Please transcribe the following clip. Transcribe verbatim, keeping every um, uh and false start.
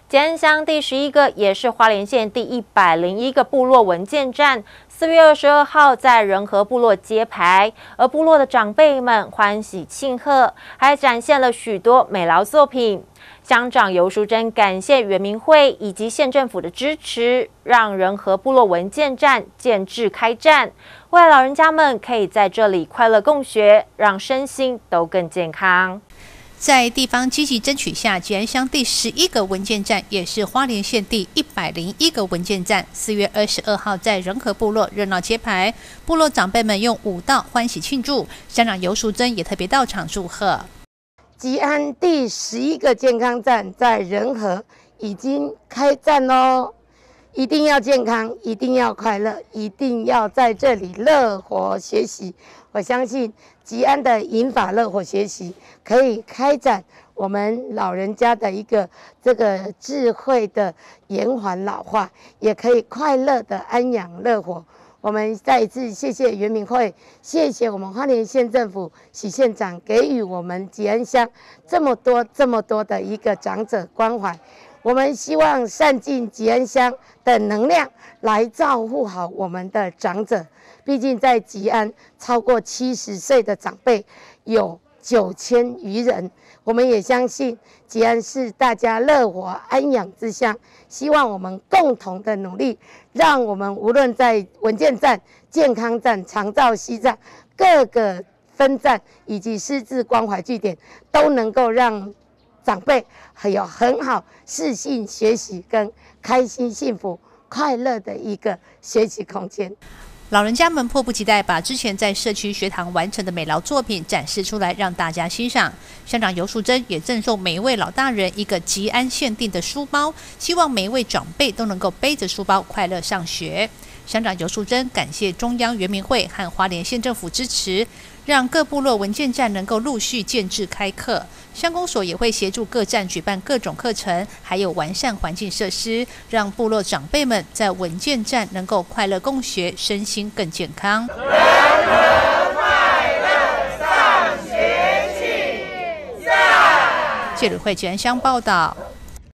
吉安乡第十一个，也是花莲县第一百零一个部落文件站，四月二十二号在仁和部落揭牌，而部落的长辈们欢喜庆贺，还展现了许多美劳作品。乡长游淑珍感谢原民会以及县政府的支持，让仁和部落文件站建制开站，未来老人家们可以在这里快乐共学，让身心都更健康。 在地方积极争取下，吉安乡第十一个文件站，也是花莲县第一百零一个文件站，四月二十二号在仁和部落热闹揭牌，部落长辈们用舞蹈欢喜庆祝，乡长游淑珍也特别到场祝贺。 吉安第十一个健康站在仁和已经开站喽，一定要健康，一定要快乐，一定要在这里乐活学习。我相信吉安的银发乐活学习可以开展我们老人家的一个这个智慧的延缓老化，也可以快乐的安养乐活。我们再一次谢谢原民会，谢谢我们花莲县政府许县长给予我们吉安乡这么多这么多的一个长者关怀。我们希望善尽吉安乡的能量来照顾好我们的长者，毕竟在吉安超过七十岁的长辈有九千余人，我们也相信吉安是大家乐活安养之乡，希望我们共同的努力，让我们无论在文件站、健康站、长照西站各个分站以及失智关怀据点，都能够让长辈还有很好适性学习跟开心幸福快乐的一个学习空间。 老人家们迫不及待把之前在社区学堂完成的美劳作品展示出来，让大家欣赏。乡长游淑珍也赠送每一位老大人一个吉安限定的书包，希望每一位长辈都能够背着书包快乐上学。乡长游淑珍感谢中央原民会和花莲县政府支持，让各部落文件站能够陆续建制开课。乡公所也会协助各站举办各种课程，还有完善环境设施，让部落长辈们在文件站能够快乐共学，身心更健康。 人和快乐上学去，上。 记者会吉安乡报道。